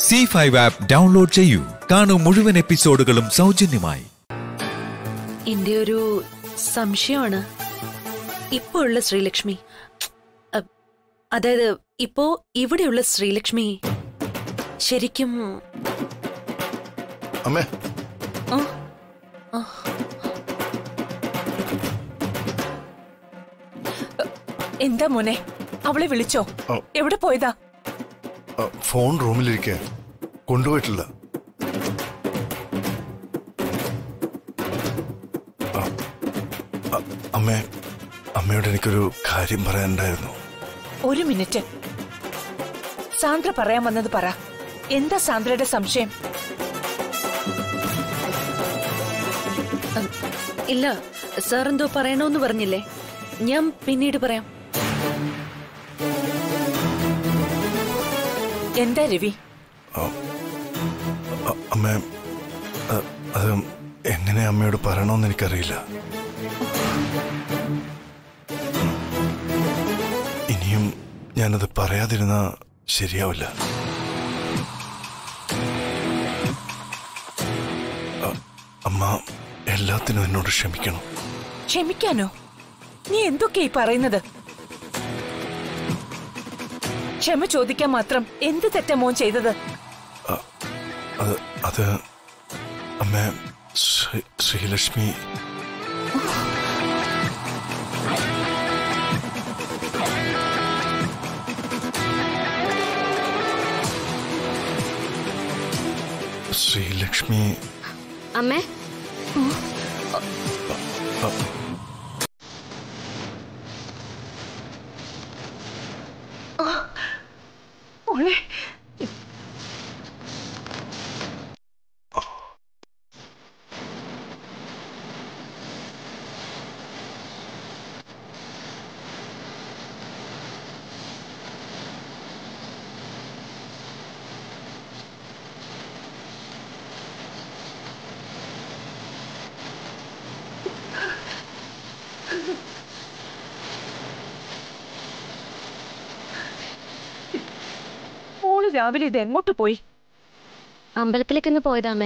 C5 app download ചെയ്യൂ. കാണൂ മുഴുവൻ എപ്പിസോഡുകളും സൗജന്യമായി. എന്റെ ഒരു സംശയമാണ്. ഇപ്പോ ഉള്ള ശ്രീലക്ഷ്മി, അതായത് ഇപ്പോ ഇവിടെയുള്ള ശ്രീലക്ഷ്മി ശരിക്കും അമ്മേ, എന്താ മോനെ, അവളെ വിളിച്ചോ? എവിടെ പോയതാ? ഫോൺ റൂമിലിരിക്കെ കൊണ്ടുപോയിട്ടില്ല. അമ്മേ, അമ്മയോട് എനിക്കൊരു കാര്യം പറയാനുണ്ടായിരുന്നു. ഒരു മിനിറ്റ്. സാന്ദ്ര പറയാൻ വന്നത് പറ. എന്താ സാന്ദ്രയുടെ സംശയം? ഇല്ല, സാർ എന്തോ പറയണോന്ന് പറഞ്ഞില്ലേ, ഞാൻ പിന്നീട് പറയാം. എന്താ രവി? അമ്മ, അത് എങ്ങനെ അമ്മയോട് പറയണമെന്ന് എനിക്കറിയില്ല. ഇനിയും ഞാനത് പറയാതിരുന്ന ശരിയാവില്ല. അമ്മ എല്ലാത്തിനും എന്നോട് ക്ഷമിക്കണം. ക്ഷമിക്കാനോ? നീ എന്തൊക്കെയായി പറയുന്നത്? ക്ഷമ ചോദിക്കാൻ മാത്രം എന്ത് തെറ്റാ മോൻ ചെയ്തത്? അത് അമ്മ, ശ്രീലക്ഷ്മി ശ്രീലക്ഷ്മി അമ്മേ, രാവിലെ ഇത് എങ്ങോട്ട് പോയി? അമ്പലത്തിലേക്കൊന്ന് പോയതാമേ.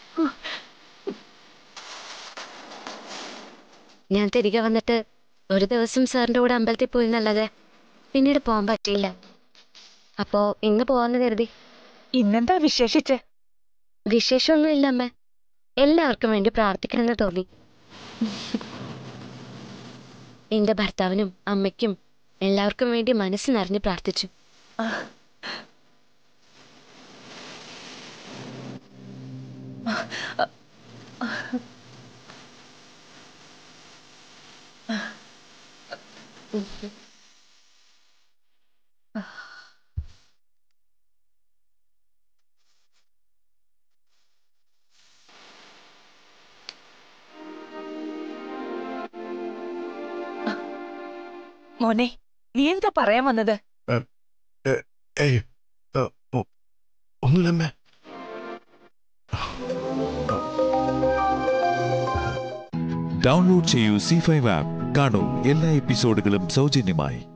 ഞാൻ തിരികെ വന്നിട്ട് ഒരു ദിവസം സാറിന്റെ കൂടെ അമ്പലത്തിൽ പോയി എന്നല്ലാതെ പിന്നീട് പോകാൻ പറ്റിയില്ല. അപ്പോ ഇന്ന് പോവാന്ന് കരുതി. ഇന്നെന്താ വിശേഷിച്ച്? വിശേഷമൊന്നുമില്ല അമ്മേ, എല്ലാവർക്കും വേണ്ടി പ്രാർത്ഥിക്കണമെന്ന് തോന്നി. എന്റെ ഭർത്താവിനും അമ്മയ്ക്കും എല്ലാവർക്കും വേണ്ടി മനസ്സ് നിറഞ്ഞ് പ്രാർത്ഥിച്ചു. മോനെ, നീ എന്താ പറയാൻ വന്നത്? ഒന്നുമില്ലമ്മേ. ഡൗൺലോഡ് ചെയ്യൂ C5 ആപ്പ്. കാണൂ എല്ലാ എപ്പിസോഡുകളും സൗജന്യമായി.